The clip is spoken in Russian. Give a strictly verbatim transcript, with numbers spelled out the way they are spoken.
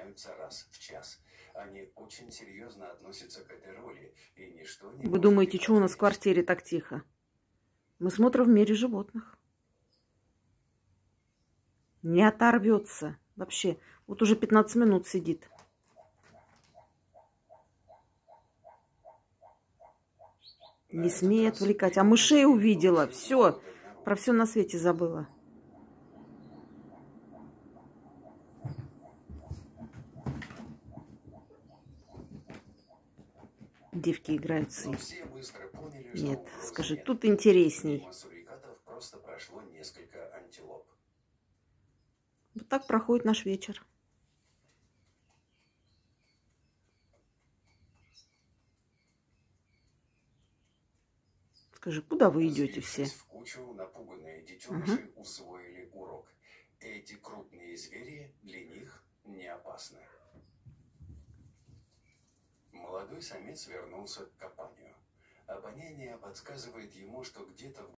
снимаются раз в час. Они очень серьезно относятся к этой роли, и ничто не Вы может думаете, их что у нас в отвлечь. квартире так тихо? Мы смотрим в мире животных. Не оторвется вообще. Вот уже пятнадцать минут сидит. Не смей отвлекать. А мышей увидела. Все. Про все на свете забыла. Девки играют с Но ней. все быстро поняли, что Нет, угрозы скажи, нет. тут интересней. Мимо сурикатов просто прошло несколько антилоп. Вот так проходит наш вечер. Скажи, куда вы идете все? Сбившись в кучу, напуганные детеныши угу. усвоили урок. Эти крупные звери для них не опасны. Молодой самец вернулся к копанию. Обоняние подсказывает ему, что где-то в